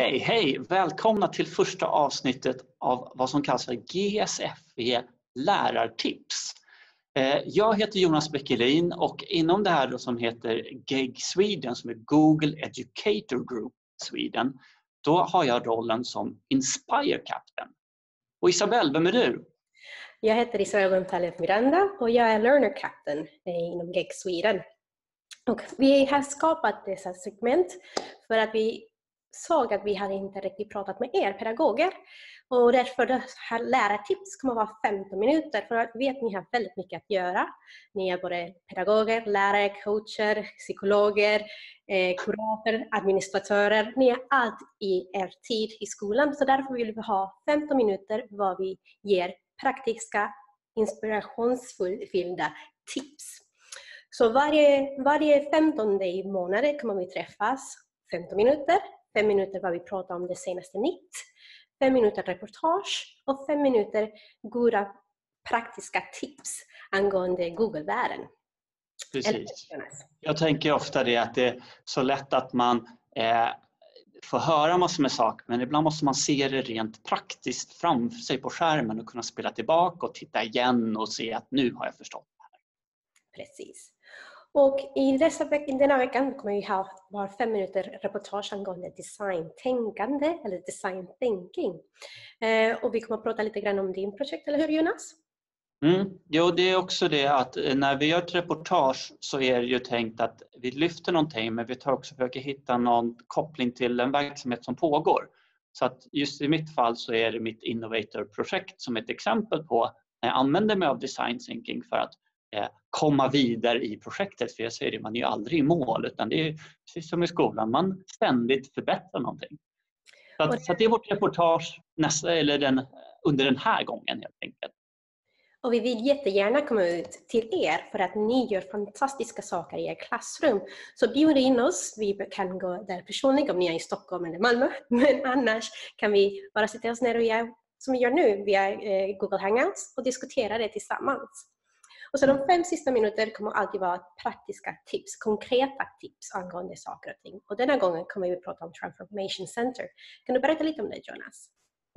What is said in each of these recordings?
Hej! Välkomna till första avsnittet av vad som kallas för GSFE lärartips. Jag heter Jonas Beckelin och inom det här då som heter GEG Sweden, som är Google Educator Group Sweden, då har jag rollen som Inspire Captain. Och Isabelle, vem är du? Jag heter Isabelle González Miranda och jag är Learner Captain inom GEG Sweden. Och vi har skapat dessa segment för att vi såg att vi hade inte riktigt pratat med er pedagoger. Och därför det här lärartips kommer att vara 15 minuter för att vi vet att ni har väldigt mycket att göra. Ni är både pedagoger, lärare, coacher, psykologer, kurator, administratörer. Ni är allt i er tid i skolan. Så därför vill vi ha 15 minuter var vi ger praktiska, inspirationsfyllda tips. Så varje 15 i månaden kommer vi träffas 15 minuter. 5 minuter vad vi pratar om det senaste nytt. 5 minuter reportage och 5 minuter goda praktiska tips angående Google-världen. Precis. Jag tänker ofta det att det är så lätt att man får höra massor med saker, men ibland måste man se det rent praktiskt framför sig på skärmen och kunna spela tillbaka och titta igen och se att nu har jag förstått det här. Precis. Och i denna veckan kommer vi ha var 5 minuter reportage angående designtänkande eller design thinking. Och vi kommer att prata lite grann om din projekt, eller hur Jonas? Jo, det är också det att när vi gör ett reportage så är det ju tänkt att vi lyfter någonting, men vi tar också försöker hitta någon koppling till en verksamhet som pågår. Så att just i mitt fall så är det mitt Innovator-projekt som ett exempel på när jag använder mig av design thinking för att komma vidare i projektet. För jag säger det, man är ju aldrig i mål, utan det är precis som i skolan, man ständigt förbättrar någonting. Så att det är vårt reportage under den här gången helt enkelt. Och vi vill jättegärna komma ut till er för att ni gör fantastiska saker i er klassrum. Så bjud in oss, vi kan gå där personligen om ni är i Stockholm eller Malmö. Men annars kan vi bara sitta oss ner och göra som vi gör nu via Google Hangouts och diskutera det tillsammans. Och så de 5 sista minuterna kommer alltid vara praktiska tips, konkreta tips angående saker och ting. Och denna gången kommer vi prata om Transformation Center. Kan du berätta lite om det, Jonas?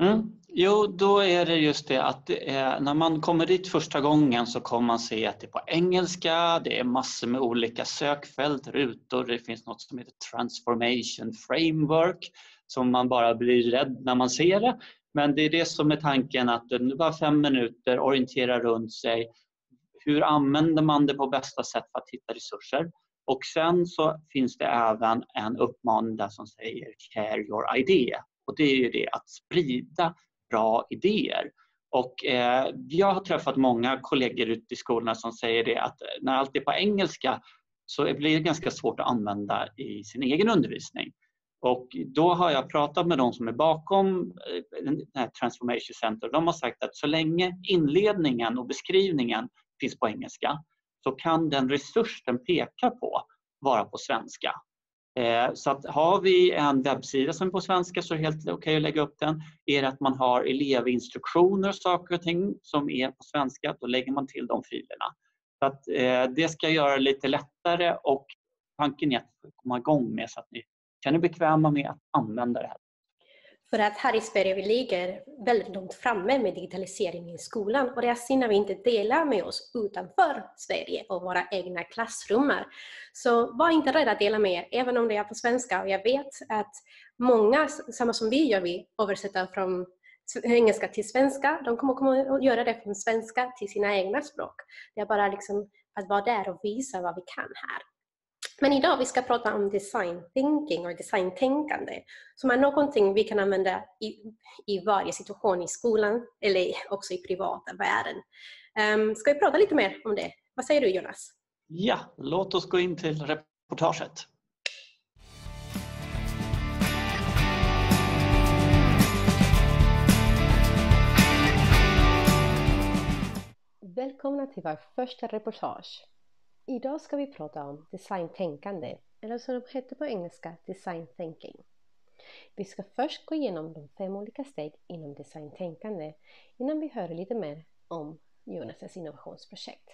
Jo, då är det just det att när man kommer dit första gången så kommer man se att det är på engelska, det är massor med olika sökfält, rutor, det finns något som heter Transformation Framework som man bara blir rädd när man ser det. Men det är det som är tanken, att det bara 5 minuter orientera runt sig. Hur använder man det på bästa sätt för att hitta resurser? Och sen så finns det även en uppmaning där som säger share your idea. Och det är ju det att sprida bra idéer. Och jag har träffat många kollegor ute i skolorna som säger det att när allt är på engelska så blir det ganska svårt att använda i sin egen undervisning. Och då har jag pratat med de som är bakom den här Transformation Center. De har sagt att så länge inledningen och beskrivningen finns på engelska så kan den resurs den pekar på vara på svenska. Så att har vi en webbsida som är på svenska så är det helt okej att lägga upp den. Är det att man har elevinstruktioner och saker och ting som är på svenska, då lägger man till de filerna. Så att det ska göra det lite lättare, och tanken är att komma igång med så att ni känner bekväma med att använda det här. För att här i Sverige vi ligger väldigt långt framme med digitaliseringen i skolan, och det är synd att vi inte delar med oss utanför Sverige och våra egna klassrum. Så var inte rädda att dela med er, även om det är på svenska. Och jag vet att många, samma som vi gör, vi översätter från engelska till svenska. De kommer att göra det från svenska till sina egna språk. Det är bara liksom att vara där och visa vad vi kan här. Men idag vi ska prata om design thinking och designtänkande, som är någonting vi kan använda i varje situation i skolan eller också i privata världen. Ska vi prata lite mer om det? Vad säger du, Jonas? Ja, låt oss gå in till reportaget. Välkomna till vår första reportage. Idag ska vi prata om designtänkande, eller som det heter på engelska, design thinking. Vi ska först gå igenom de 5 olika steg inom designtänkande innan vi hör lite mer om Jonas' innovationsprojekt.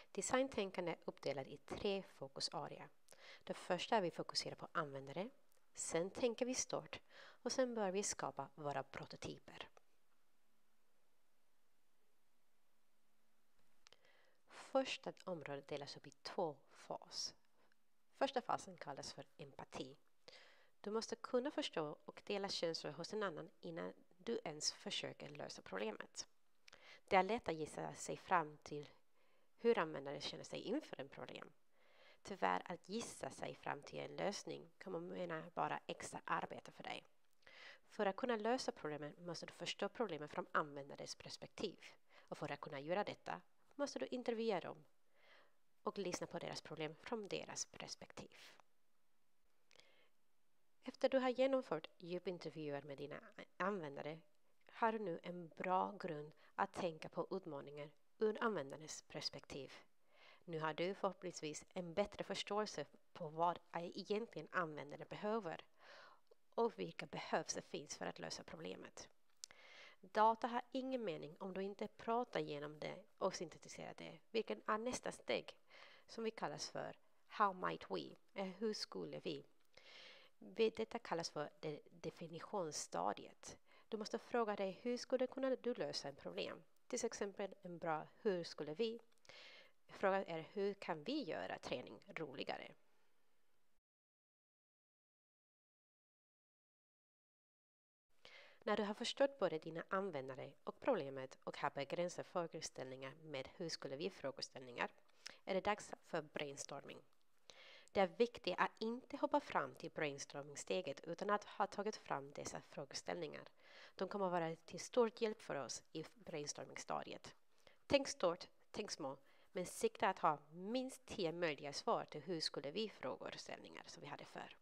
Designtänkande är uppdelat i 3 fokusarea. Det första är vi fokuserar på användare, Sen tänker vi stort och sen börjar vi skapa våra prototyper. Första området delas upp i 2 faser. Första fasen kallas för empati. Du måste kunna förstå och dela känslor hos en annan innan du ens försöker lösa problemet. Det är lätt att gissa sig fram till hur användare känner sig inför en problem. Tyvärr, att gissa sig fram till en lösning kommer mena bara extra arbete för dig. För att kunna lösa problemen måste du förstå problemen från användarens perspektiv. Och för att kunna göra detta måste du intervjua dem och lyssna på deras problem från deras perspektiv. Efter du har genomfört djupintervjuer med dina användare har du nu en bra grund att tänka på utmaningar ur användarens perspektiv. Nu har du förhoppningsvis en bättre förståelse på vad egentligen användare behöver och vilka behov det finns för att lösa problemet. Data har ingen mening om du inte pratar igenom det och syntetiserar det, vilket är nästa steg som vi kallas för How might we? Hur skulle vi? Detta kallas för det definitionsstadiet. Du måste fråga dig hur skulle du lösa ett problem? Till exempel en bra hur skulle vi? Frågan är hur kan vi göra träning roligare? När du har förstått både dina användare och problemet och har begränsade frågeställningar med hur skulle vi frågeställningar är det dags för brainstorming. Det är viktigt att inte hoppa fram till brainstorming-steget utan att ha tagit fram dessa frågeställningar. De kommer att vara till stor hjälp för oss i brainstorming-stadiet. Tänk stort, tänk små, men sikta att ha minst 10 möjliga svar till hur skulle vi frågeställningar som vi hade förr.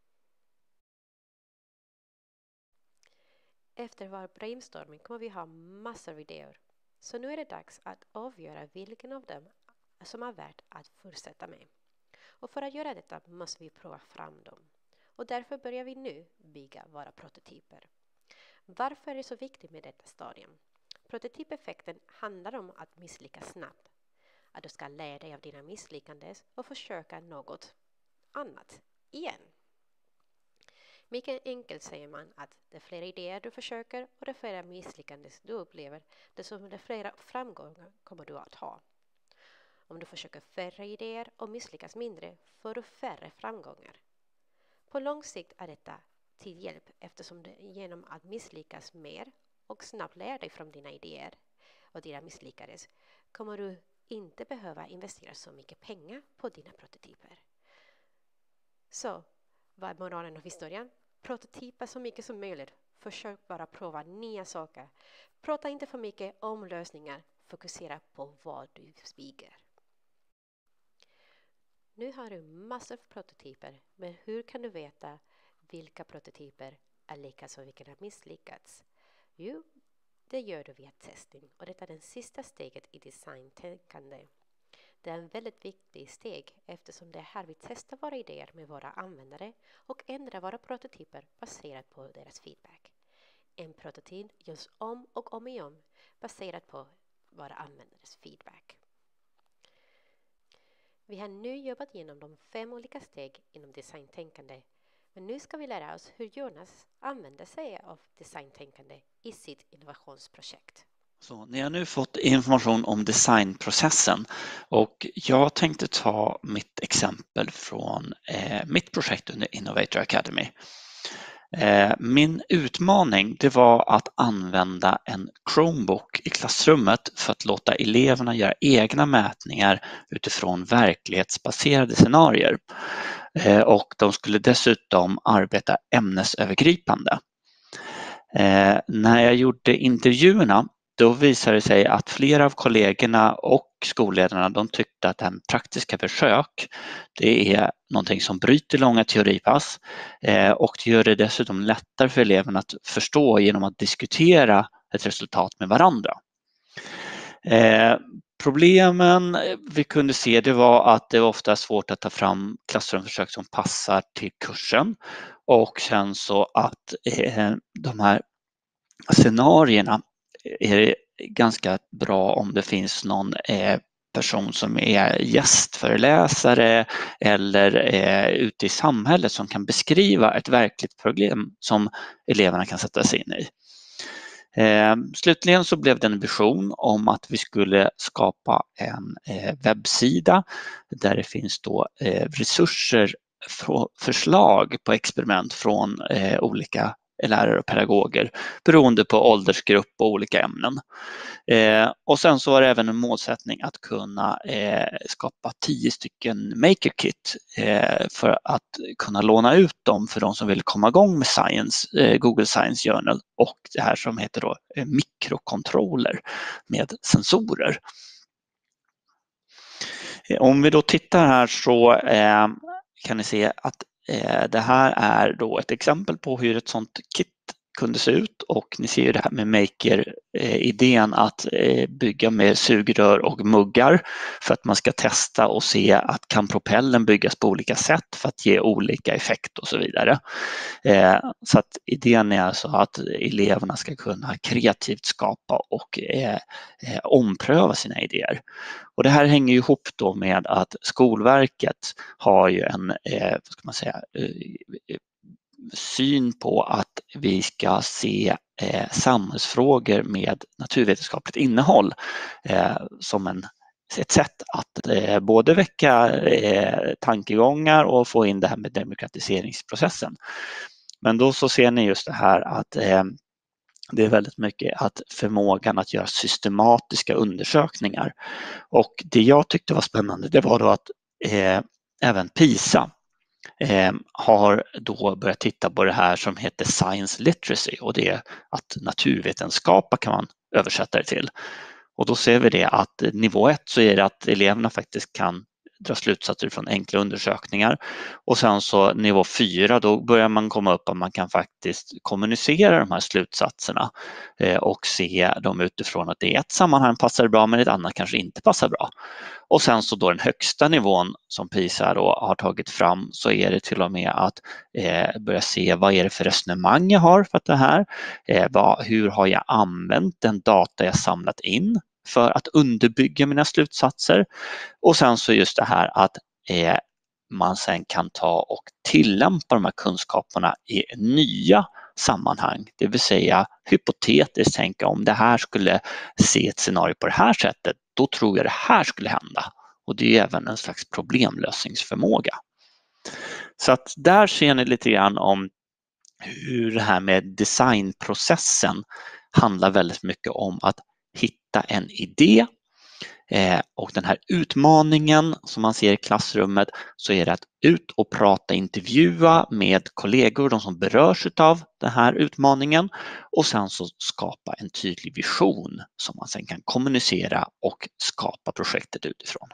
Efter var brainstorming kommer vi ha massor av idéer. Så nu är det dags att avgöra vilken av dem som är värt att fortsätta med. Och för att göra detta måste vi prova fram dem. Och därför börjar vi nu bygga våra prototyper. Varför är det så viktigt med detta stadium? Prototypeffekten handlar om att misslyckas snabbt. Att du ska lära dig av dina misslyckanden och försöka något annat igen. Mycket enkelt säger man att det fler idéer du försöker och det fler misslyckanden du upplever, desto fler framgångar kommer du att ha. Om du försöker färre idéer och misslyckas mindre får du färre framgångar. På lång sikt är detta till hjälp eftersom du genom att misslyckas mer och snabbt lära dig från dina idéer och dina misslyckades kommer du inte behöva investera så mycket pengar på dina prototyper. Så, vad är moralen av historien? Prototypa så mycket som möjligt. Försök bara prova nya saker. Prata inte för mycket om lösningar. Fokusera på vad du bygger. Nu har du massor av prototyper, men hur kan du veta vilka prototyper är lyckats och vilka har misslyckats? Jo, det gör du via testning och det är det sista steget i designtänkande. Det är en väldigt viktig steg eftersom det är här vi testar våra idéer med våra användare och ändrar våra prototyper baserat på deras feedback. En prototyp görs om och om igen baserat på våra användares feedback. Vi har nu jobbat igenom de 5 olika steg inom designtänkande, men nu ska vi lära oss hur Jonas använder sig av designtänkande i sitt innovationsprojekt. Så ni har nu fått information om designprocessen och jag tänkte ta mitt exempel från mitt projekt under Innovator Academy. Min utmaning det var att använda en Chromebook i klassrummet för att låta eleverna göra egna mätningar utifrån verklighetsbaserade scenarier. Och de skulle dessutom arbeta ämnesövergripande. När jag gjorde intervjuerna då visade det sig att flera av kollegorna och skolledarna de tyckte att en praktiska försök det är någonting som bryter långa teoripass och det gör det dessutom lättare för eleverna att förstå genom att diskutera ett resultat med varandra. Problemen vi kunde se det var att det ofta är svårt att ta fram klassrumsförsök som passar till kursen och sen så att de här scenarierna är ganska bra om det finns någon person som är gästföreläsare eller ute i samhället som kan beskriva ett verkligt problem som eleverna kan sätta sig in i. Slutligen så blev det en vision om att vi skulle skapa en webbsida där det finns då resurser, förslag på experiment från olika lärare och pedagoger beroende på åldersgrupp och olika ämnen. Och sen så var det även en målsättning att kunna skapa 10 stycken maker-kit för att kunna låna ut dem för de som vill komma igång med Science, Google Science Journal och det här som heter då mikrokontroller med sensorer. Om vi då tittar här så kan ni se att det här är då ett exempel på hur ett sådant kit kunde se ut och ni ser ju det här med Maker-idén att bygga med sugrör och muggar för att man ska testa och se att kan propellen byggas på olika sätt för att ge olika effekt och så vidare. Så att idén är alltså att eleverna ska kunna kreativt skapa och ompröva sina idéer. Och det här hänger ihop då med att Skolverket har ju en vad ska man säga, syn på att vi ska se samhällsfrågor med naturvetenskapligt innehåll som ett sätt att både väcka tankegångar och få in det här med demokratiseringsprocessen. Men då så ser ni just det här att det är väldigt mycket att förmågan att göra systematiska undersökningar. Och det jag tyckte var spännande, det var då att även PISA har då börjat titta på det här som heter Science Literacy och det är att naturvetenskap kan man översätta det till. Och då ser vi det att nivå 1 så är det att eleverna faktiskt kan dra slutsatser från enkla undersökningar och sen så nivå 4 då börjar man komma upp att man kan faktiskt kommunicera de här slutsatserna och se dem utifrån att det är ett sammanhang passar bra men ett annat kanske inte passar bra. Och sen så då den högsta nivån som PISA då har tagit fram så är det till och med att börja se vad är det för resonemang jag har för att det här, hur har jag använt den data jag samlat in för att underbygga mina slutsatser och sen så just det här att man sen kan ta och tillämpa de här kunskaperna i nya sammanhang, det vill säga hypotetiskt tänka om det här skulle se ett scenario på det här sättet, då tror jag det här skulle hända och det är även en slags problemlösningsförmåga. Så att där ser ni lite grann om hur det här med designprocessen handlar väldigt mycket om att hitta en idé och den här utmaningen som man ser i klassrummet så är det att ut och prata, intervjua med kollegor, de som berörs av den här utmaningen och sen så skapa en tydlig vision som man sen kan kommunicera och skapa projektet utifrån.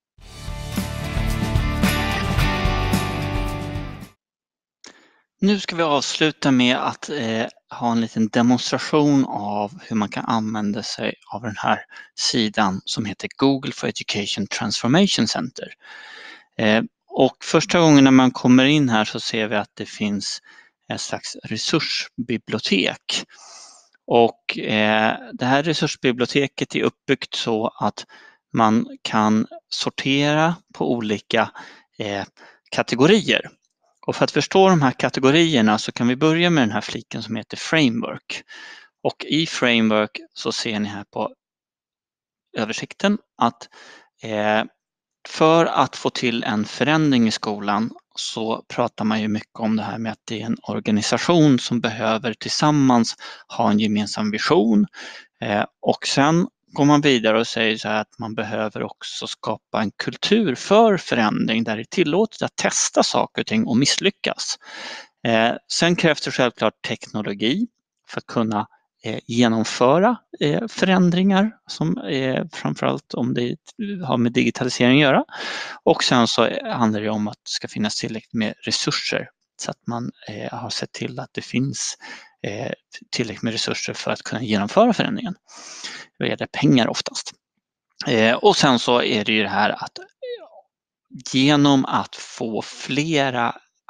Nu ska vi avsluta med att ha en liten demonstration av hur man kan använda sig av den här sidan som heter Google for Education Transformation Center. Och första gången när man kommer in här så ser vi att det finns ett slags resursbibliotek. Och det här resursbiblioteket är uppbyggt så att man kan sortera på olika kategorier. Och för att förstå de här kategorierna så kan vi börja med den här fliken som heter Framework. Och i Framework så ser ni här på översikten att för att få till en förändring i skolan så pratar man ju mycket om det här med att det är en organisation som behöver tillsammans ha en gemensam vision och sen går man vidare och säger så här att man behöver också skapa en kultur för förändring där det är tillåtet att testa saker och ting och misslyckas. Sen krävs det självklart teknologi för att kunna genomföra förändringar som framförallt om det har med digitalisering att göra. Och sen så handlar det om att det ska finnas tillräckligt med resurser så att man har sett till att det finns tillräckligt med resurser för att kunna genomföra förändringen. Då är det pengar oftast. Och sen så är det ju det här att genom att få flera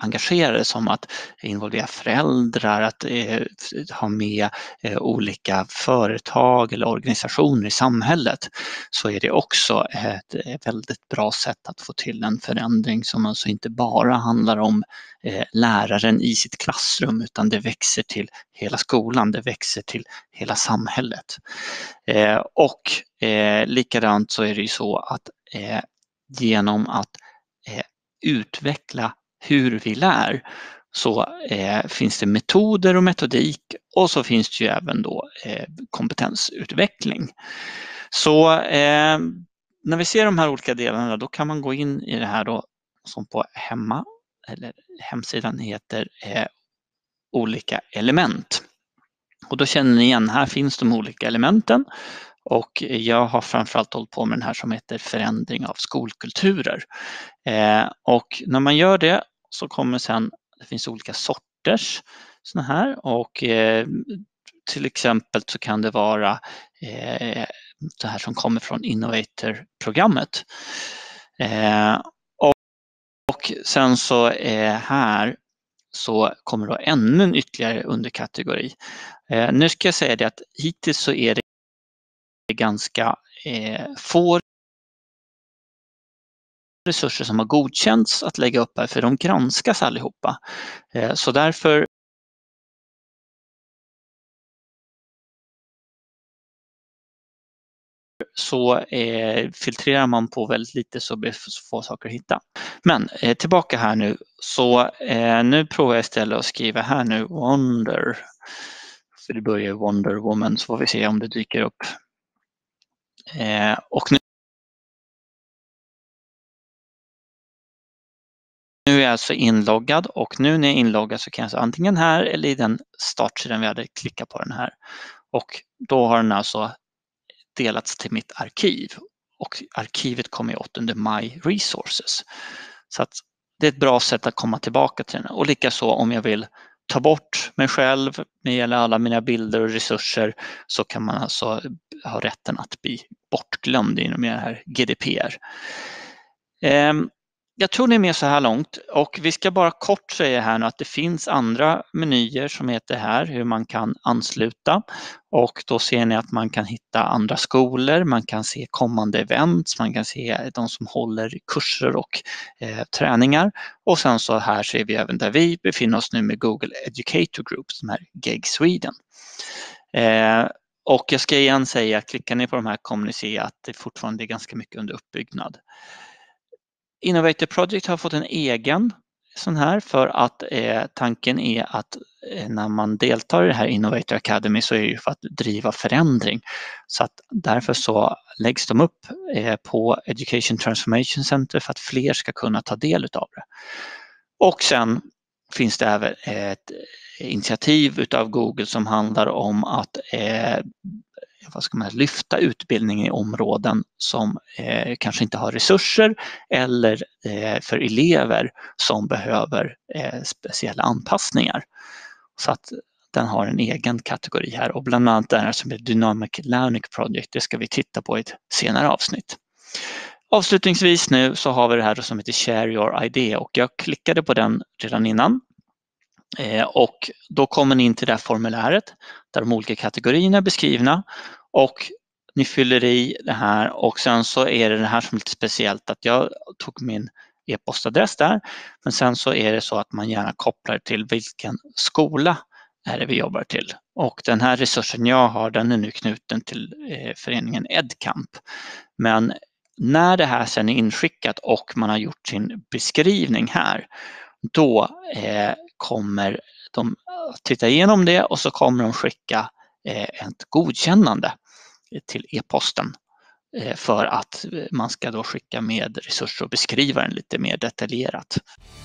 engagerade, som att involvera föräldrar, att ha med olika företag eller organisationer i samhället, så är det också ett väldigt bra sätt att få till en förändring som alltså inte bara handlar om läraren i sitt klassrum, utan det växer till hela skolan, det växer till hela samhället. Och likadant så är det ju så att genom att utveckla hur vi lär, så finns det metoder och metodik, och så finns det ju även då kompetensutveckling. Så när vi ser de här olika delarna, då kan man gå in i det här då, som på hemsidan heter olika element. Och då känner ni igen, här finns de olika elementen, och jag har framförallt hållit på med den här som heter förändring av skolkulturer. Och när man gör det så kommer sen, det finns olika sorters såna här, och till exempel så kan det vara det här som kommer från Innovator-programmet. Och sen så här så kommer då ännu en ytterligare underkategori. Nu ska jag säga det att hittills så är det ganska få resurser som har godkänts att lägga upp här, för de granskas allihopa. Så därför så filtrerar man på väldigt lite, så blir det få saker att hitta. Men tillbaka här nu, så nu provar jag istället att skriva här nu Wonder, för det börjar Wonder Woman, så får vi se om det dyker upp. Och nu är jag alltså inloggad, och nu när jag är inloggad så kan jag antingen här eller i den startsidan vi hade klickat på den här, och då har den alltså delats till mitt arkiv, och arkivet kommer åt under My Resources. Så att det är ett bra sätt att komma tillbaka till den. Och likaså om jag vill ta bort mig själv med gäller alla mina bilder och resurser, så kan man alltså ha rätten att bli bortglömd inom det här GDPR. Jag tror ni är med så här långt, och vi ska bara kort säga här nu att det finns andra menyer som heter här hur man kan ansluta, och då ser ni att man kan hitta andra skolor, man kan se kommande events, man kan se de som håller kurser och träningar, och sen så här ser vi även där vi befinner oss nu med Google Educator Group, som är GEG Sweden. Och jag ska igen säga, klickar ni på de här kommer ni se att det fortfarande är ganska mycket under uppbyggnad. Innovator Project har fått en egen sån här, för att tanken är att när man deltar i det här Innovator Academy så är det ju för att driva förändring. Så att därför så läggs de upp på Education Transformation Center för att fler ska kunna ta del av det. Och sen finns det även ett initiativ utav Google som handlar om att lyfta utbildning i områden som kanske inte har resurser, eller för elever som behöver speciella anpassningar. Så att den har en egen kategori här, och bland annat det här som är Dynamic Learning Project, det ska vi titta på i ett senare avsnitt. Avslutningsvis nu så har vi det här som heter Share Your Idea, och jag klickade på den redan innan. Och då kommer ni in till det här formuläret där de olika kategorierna är beskrivna, och ni fyller i det här, och sen så är det här som är lite speciellt att jag tog min e-postadress där, men sen så är det så att man gärna kopplar till vilken skola är det vi jobbar till, och den här resursen jag har, den är nu knuten till föreningen EdCamp. Men när det här sen är inskickat och man har gjort sin beskrivning här, då kommer de titta igenom det, och så kommer de skicka ett godkännande till e-posten för att man ska då skicka med resurser och beskriva den lite mer detaljerat.